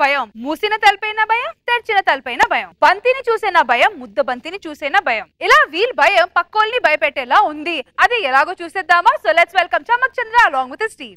భయం, మూసిన తలుపైన భయం, తెరిచిన తలుపైన భయం, బంతిని చూసేనా భయం, ముద్ద బంతిని చూసేనా భయం. ఇలా వీల్ భయం పక్కోల్ని భయపెట్టేలా ఉంది. అది ఎలాగో చూసేద్దామా? So let's welcome Chammak Chandra along with his team.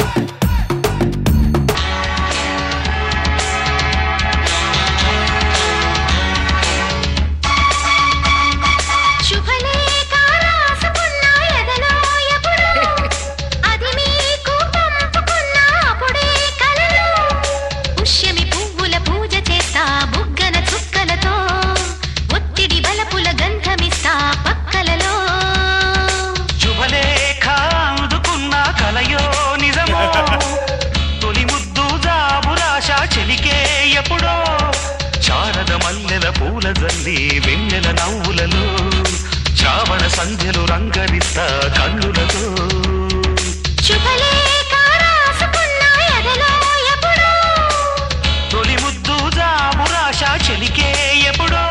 వెన్నెల నవ్వులలో శ్రావణ సంధ్యలు రంగరిస్తా కన్నులతో తొలి ముద్దు జాబురాశ చెలికే ఎప్పుడో.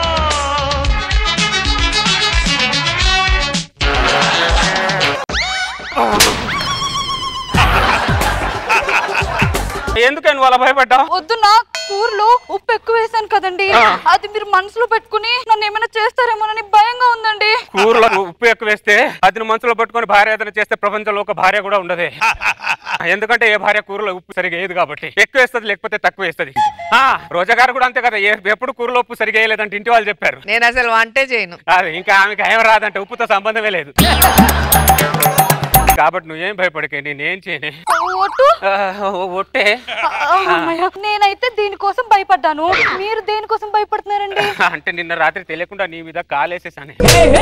ఎందుకని నువ్వు అలా భయపడ్డావు? వద్దు, నా కూరలో ఉప్పు ఎక్కువ వేసాను కదండి, అది మీరు మనసులో పెట్టుకుని నన్ను ఏమైనా చేస్తారేమోనని భయంగా ఉందండి. కూరలో ఉప్పు ఎక్కువ వేస్తే అది మనసులో పెట్టుకుని భార్య ఏదైనా చేస్తే ప్రపంచంలో ఒక భార్య కూడా ఉండదే. ఎందుకంటే ఏ భార్య కూరలో ఉప్పు సరిగా వేయదు కాబట్టి ఎక్కువ వేస్తుంది, లేకపోతే తక్కువ వేస్తుంది. రోజా గారు కూడా అంతే కదా, ఎప్పుడు కూరలో ఉప్పు సరిగా వేయలేదంటే ఇంటి వాళ్ళు చెప్పారు. నేను అసలు వంటే చేయను. అది ఇంకా ఆమెకి ఏం రాదంటే ఉప్పుతో సంబంధమే లేదు. కాబట్టి నువ్వేం భయపడకే, నేనేం చేయనే. ఒట్టే నేనైతే దీనికోసం భయపడ్డాను, మీరు దేనికోసం భయపడుతున్నారండి? అంటే నిన్న రాత్రి తెలియకుండా నీ మీద కాలేసేసాను.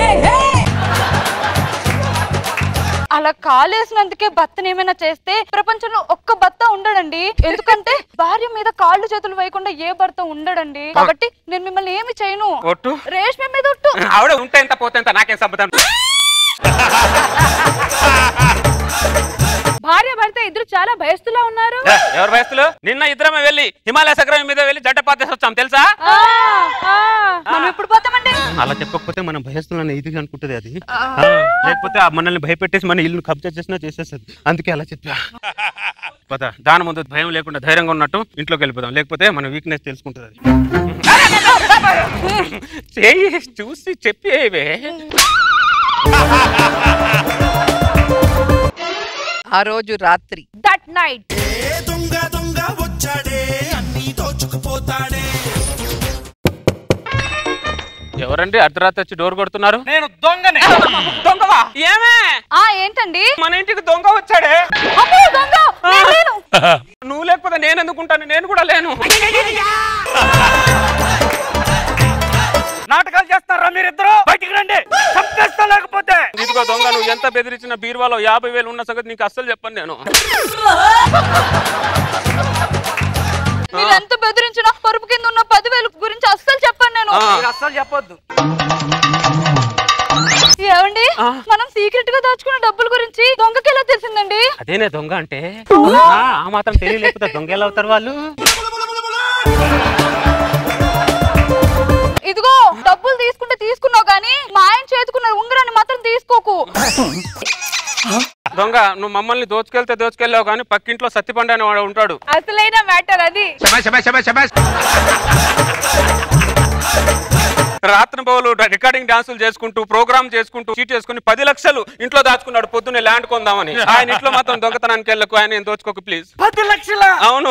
అలా కాలేసినందుకే భర్తను ఏమైనా చేస్తే ప్రపంచంలో ఒక్క భర్త ఉండడండి. ఎందుకంటే భార్య మీద కాళ్ళు చేతులు వేయకుండా ఏ భర్త ఉండడండి. కాబట్టి నేను మిమ్మల్ని ఏమి చేయను. ఒట్టు రేష్మి మీద ఒట్టు. ఆవిడ ఉంటే ఎంత పోతే ఎంత, నాకేం సంబంధం. భార్య భర్త ఇద్దరు చాలా భయస్తులా ఉన్నారు. ఎవరు భయస్తులు? నిన్న ఇద్దరమే వెళ్ళి హిమాలయ శిఖరం మీద వెళ్ళి జంట పాతేసి వచ్చాం తెలుసా? మనం ఎప్పుడు పోతామండి? అలా చెప్పకపోతే మనం భయస్తులని ఇది అనుకుంటది అది. లేకపోతే మనల్ని భయపెట్టేసి మన ఇల్లు కబ్జా చేసినా చేసేస్తుంది. అందుకే అలా చెప్పా. పద, దాని ముందు భయం లేకుండా ధైర్యంగా ఉన్నట్టు ఇంట్లోకి వెళ్ళిపోదాం, లేకపోతే మన వీక్నెస్ తెలుసుకుంటుంది అది. చూసి చెప్పేవే. ఆ రోజు రాత్రి దట్ నైట్ దొంగ దొంగ వచ్చాడే అన్ని దోచుకుపోతాడే. ఎవరండి అర్ధరాత్రి వచ్చి డోర్ కొడుతున్నారు? నేను దొంగనే. దొంగవా? ఏమే? ఏంటండి? మన ఇంటికి దొంగ వచ్చాడే. నువ్వు లేకపోతే నేను ఎందుకుంటాను? నేను కూడా లేను. నాటకాలు చేస్తారా మీరిద్దరు? బయటికి రండి, చంపేస్తా. లేకపోతే ఇదిగో దొంగ, నువ్వు ఎంత బెదిరించిన బీరువాలో 50,000 ఉన్న సంగతి నీకు అస్సలు చెప్పను నేను. మీరు ఎంత బెదిరించినా పరుపు కింద ఉన్న 10,000 గురించి అస్సలు చెప్పను నేను. అస్సలు చెప్పొద్దు. ఏమండి, మనం సీక్రెట్ గా దాచుకున్న డబ్బుల గురించి దొంగకి ఎలా తెలిసిందండి? అదేనే దొంగ అంటే. ఆ మాత్రం తెలియలేకపోతే దొంగ ఎలా అవుతారు వాళ్ళు? ఇదిగో డబ్బులు తీసుకుంటే తీసుకున్నావు గానీ మా ఆయన చేతుకున్న ఉంగరాన్ని మాత్రం తీసుకోకు. దొంగ, నువ్వు మమ్మల్ని దోచుకెళ్ళావు కానీ పక్కింట్లో సత్తిపండు అని వాడు ఉంటాడు. అసలైన మ్యాటర్ అది. రాత్రి బౌలు రికార్డింగ్ డాన్సులు చేసుకుంటూ ప్రోగ్రామ్ చేసుకుంటూ చీట్ చేసుకుని 10 లక్షలు ఇంట్లో దాచుకున్నాడు పొద్దున్నే ల్యాండ్ కొందామని. ఆయన ఇంట్లో మాత్రం దొంగతనానికి వెళ్ళకు, ఆయన దోచుకోకు ప్లీజ్. 10 లక్షలా? అవును.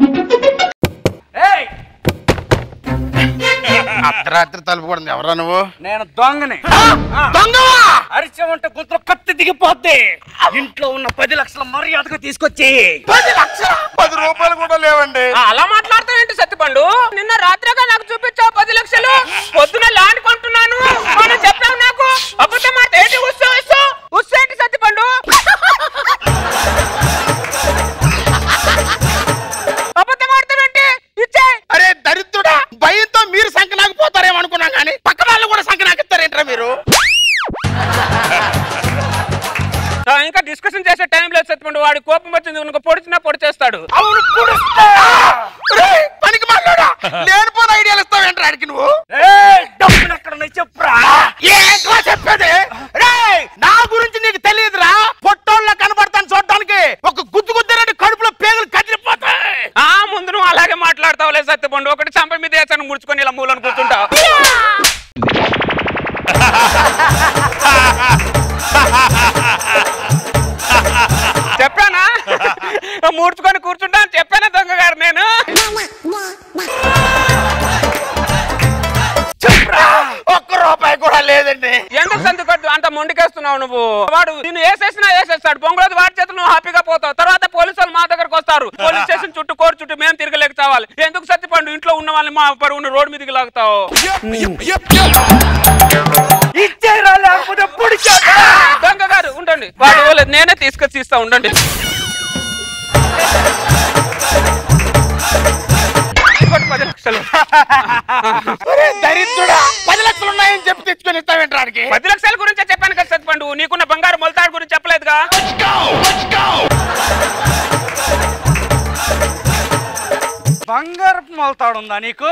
అర్ధరాత్రి తలుపు కూడా ఎవరా నువ్వు? నేను దొంగని. అరిచామంటే గుంతలో కత్తి దిగిపోద్ది. ఇంట్లో ఉన్న 10 లక్షల మర్యాదగా తీసుకొచ్చి. 10 లక్షలు? 10 రూపాయలు కూడా లేవండి. అలా మాట్లాడతావేంటి సత్తిపండు? నిన్న రాత్రిగా నాకు చూపించావు 10 లక్షలు. పొద్దున ల్యాండ్ కొంటున్నాను మనం చెప్పావు నాకు. అబద్ధం మాట ఏంటి? ఉస్సేంటి సత్తిపండు? అబద్ధం ఆడతావేంటి? ఇచ్చే. అరే దరిద్రుడా, భయంతో మీరు సంకనాకపోతారేమనుకున్నాం కానీ పక్క వాళ్ళు కూడా సంకనాకిస్తారేంట్రా మీరు? ఇంకా డిస్కషన్ చేసే టైం లేదు సత్తిపండు. వాడి కోపం వచ్చింది, పొడిచినా పొడి చేస్తాడు. అవును, పనికి మాట్లాడా లేనిపోయిన ఐడియాలు ఇస్తావేంట్రా ఆడికి నువ్వు? డబ్బులు ఎక్కడ చెప్పురా. ఏంట్రా చెప్పేది? నా గురించి నీకు తెలియదురా. పొట్టోళ్ళ కనబడతాను చూడటానికి ఒక గుద్దు గుద్దరండి కడుపులో పేగులు కదిలిపోతాయి. ముందు నువ్వు అలాగే మాట్లాడతావు. మూడ్చుకొని కూర్చుంటా అని చెప్పాను దొంగ గారు నేను. ఒక్క రూపాయి కూడా లేదండి. ఎందుకు సందుకొద్దు అంత మొండికేస్తున్నావు నువ్వు? వాడు నిన్ను వేసేస్తాడు బొంగులో వాడి చేతులు నువ్వు హ్యాపీగా పోతావు. తర్వాత పోలీసు వాళ్ళు మా దగ్గరకు వస్తారు. పోలీస్ స్టేషన్ చుట్టూ కోరు చుట్టూ మేము తిరగలేక చావాలి. ఎందుకు సత్తిపండు ఇంట్లో ఉన్న వాళ్ళని మా పరువును రోడ్డు మీదకి లాగుతావు? దొంగ గారు ఉండండి, వాడు నేనే తీసుకొచ్చి ఇస్తా ఉండండి. $10 లక్షలు దరిద్రుడా, 10 లక్షలు ఉన్నాయని చెప్పి తెచ్చుకొని ఇస్తావేంటానికి? 10 లక్షల గురించే చెప్పాను కదా సత్తిపండు, నీకున్న బంగారు మొలతాడు గురించి చెప్పలేదుగా. బంగారపు మొలతాడు ఉందా నీకు?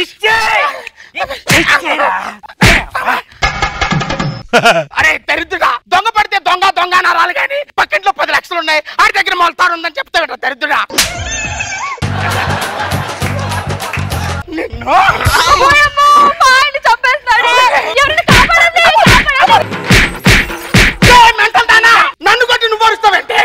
అరే దరిద్రుడా, దొంగ పడితే దొంగ దొంగ అనాలి కానీ పక్కింట్లో 10 లక్షలు ఉన్నాయి ఆడి దగ్గర మొలతాడు ఉందని చెప్తావేంట దరిద్రుడా? నిన్ను నన్ను కొట్టి నువ్వు అరుస్తావంటే?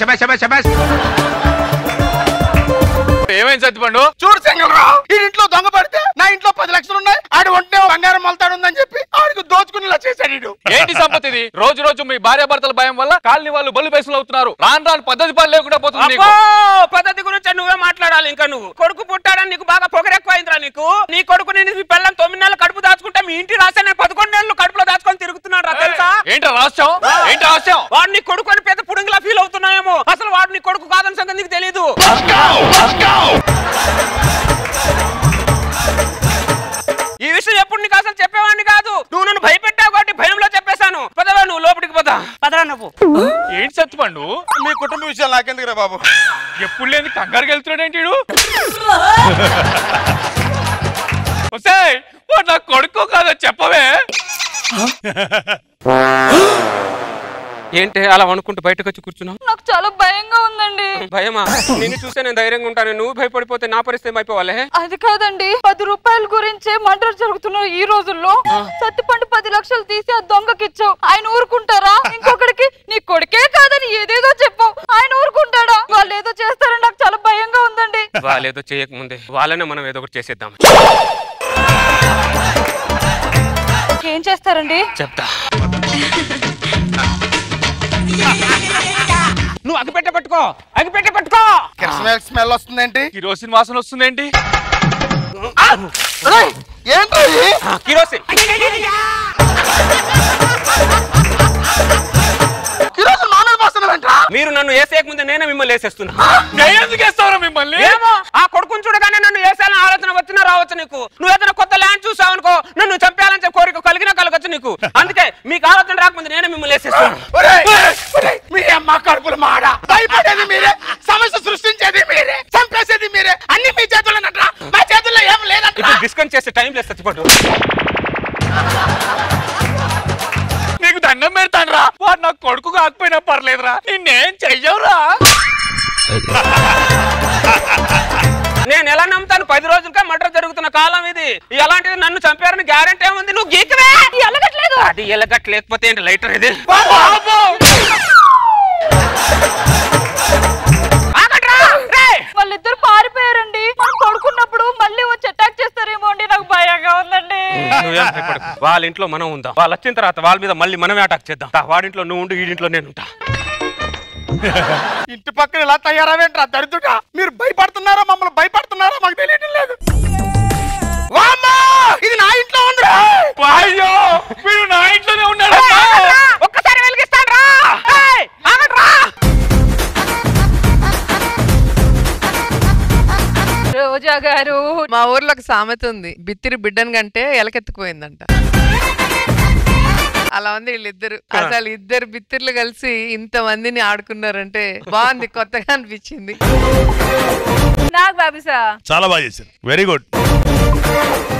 ఏమైంది సత్తిపండు? చూడు సింగరావు, ఈ ఇంట్లో దొంగ పడితే నా ఇంట్లో 10 లక్షలు ఉన్నాయి, ఆడు ఒంటే బంగారం మొలతాడు ఉందని చెప్పి ఆడికి దోచుకునేలా చేశాడు. ఏంటి సంపత్తి? రోజు రోజు మీ భార్యాభర్తల భయం వల్ల కాలనీ వాళ్ళు బలు బేసులు అవుతున్నారు. రాను పద్ధతి పని లేకుండా పోతుంది. పద్ధతి గురించి నువ్వే మాట్లాడాలి. ఇంకా నువ్వు కొడుకు పుట్టాడని నీకు బాగా పొగరెక్కువైందిరా. నీ కొడుకు నేను మీ పిల్లలు 9 నెలలు కడుపు దాచుకుంటే మీ ఇంటి రాసా నేను 11 నెలలు కడుపులో దాచుకొని తిరుగుతున్నాడు రా తెలుసా? ఏంటి రహస్యం? ఏంటి రహస్యం? వాడు నీ కొడుకు అని పెద్ద పుడుగులా ఫీల్ అవుతున్నాయేమో. అసలు వాడు నీ కొడుకు కాదని సంగతి నీకు తెలీదు. ఈ విషయం ఎప్పుడు నీకు అసలు చెప్పేవాడిని కాదు. నువ్వు నన్ను భయపెట్టావు కాబట్టి భయంలో చెప్పేశాను. పదవా నువ్వు లోపలికి పదా. పదరా నువ్వు. ఏంటి సత్తిపండు? మీ కుటుంబ విషయాలు నాకెందుకురా బాబు? ఎప్పుడు లేని కంగారుకి వెళ్తున్నాడు ఏంటి? వాడు నా కొడుకు కాదో చెప్పవే. ఏంటి అలా అనుకుంటూ బయటకు వచ్చి కూర్చున్నావు? నాకు చాలా భయంగా ఉందండి. భయమా? నిన్ను చూస్తే నేను ధైర్యంగా ఉంటాను. నువ్వు భయపడిపోతే నా పరిస్థితి అయిపోవాలి. అది కాదండి, 10 రూపాయల గురించే మర్డర్ జరుగుతున్నారు ఈ రోజుల్లో. సత్తిపండు 10 లక్షలు తీసి ఆ దొంగకి ఇచ్చావు, ఆయన ఊరుకుంటారా? ఇంకొకటికి నీ కొడుకే కాదని ఏదేదో చెప్పావు, ఆయన ఊరుకుంటాడా? వాళ్ళు ఏదో చేస్తారని నాకు చాలా భయంగా ఉందండి. వాళ్ళు ఏదో చేయకముందే వాళ్ళనే మనం ఏదో ఒకటి చేసేద్దాం. ఏం చేస్తారండి? చెప్తా. నువ్వు అగిపెట్టే పట్టుకో, అగిపెట్టే పట్టుకో. స్మెల్ వస్తుందేంటి? కిరోసిన్ వాసన వస్తుందేంటి? ఏంటి కిరోసిన్? మీరు నన్ను వేసేయక ముందే నేనే మిమ్మల్ని వేసేస్తున్నా. ఎందుకు వేస్తావురా మిమ్మల్ని? ఏమో ఆ కొడుకుని చూడగానే నన్ను వేసాలని ఆలోచన వచ్చినా రావచ్చు నీకు. నువ్వు ఏదైనా కొత్త ల్యాండ్ చూసావు అనుకో, నన్ను చంపేయాలని చెప్పి కోరిక కలిగినా కలగచ్చు నీకు. అందుకే మీకు ఆలోచన రాకముందే నేనే మిమ్మల్ని వేసేస్తున్నా. మీ అమ్మ కడుపులు మాడ, భయపడేది మీరే, సమస్య సృష్టించేది మీరే, చంపేసేది మీరే. అన్ని మీ చేతుల్లో నట్రా, మా చేతుల్లో ఏం లేదంట. డిస్కౌంట్ చేసే టైం లేదు సత్తిపండు. నీకు దండం పెడతాను రా. వాడు నా కొడుకు కాకపోయినా పర్లేదురా, నిన్నేం చెయ్యవురా. నేను ఎలా నమ్ముతాను? 10 రోజులుగా మర్డర్ జరుగుతున్న కాలం ఇది. అలాంటిది నన్ను చంపారని గ్యారెంటీ ఏముంది? నువ్వు గీకవే. అది ఎలగట్లేకపోతే ఏంటి లైటర్ ఇది? వాళ్ళిద్దరు పారిపోయారండి. మనం పడుకున్నప్పుడు మళ్ళీ వచ్చి అటాక్ చేస్తారేమో అండి, నాకు భయంగా ఉందండి. వాళ్ళ ఇంట్లో మనం ఉందా? వాళ్ళు వచ్చిన తర్వాత వాళ్ళ మీద మళ్ళీ మనమే అటాక్ చేద్దాం. వాడింట్లో నువ్వు ఉండు, వీడింట్లో నేను ఉంటా. ఇంటి పక్కన ఇలా తయారవేంట్రా దరిద్రుడా? మీరు భయపడుతున్నారా, మమ్మల్ని భయపడుతున్నారా మాకు తెలియడం లేదు. ఇది నా ఇంట్లో ఉందిరా. అయ్యో మీరు నా ఇంట్లోనే ఉన్నాడు. ఒక్కసారి వెలిగిస్తాను రా. రోజా గారు, మా ఊర్లో ఒక సామెత ఉంది, బిత్తిరి బిడ్డను కంటే ఎలకెత్తుకుపోయిందంట. అలా ఉంది వీళ్ళిద్దరు. అసలు ఇద్దరు బిత్తిర్లు కలిసి ఇంత మందిని ఆడుకున్నారంటే బాగుంది, కొత్తగా అనిపించింది. నాకు బాబు సార్ చాలా బాగా చేశారు. Very good.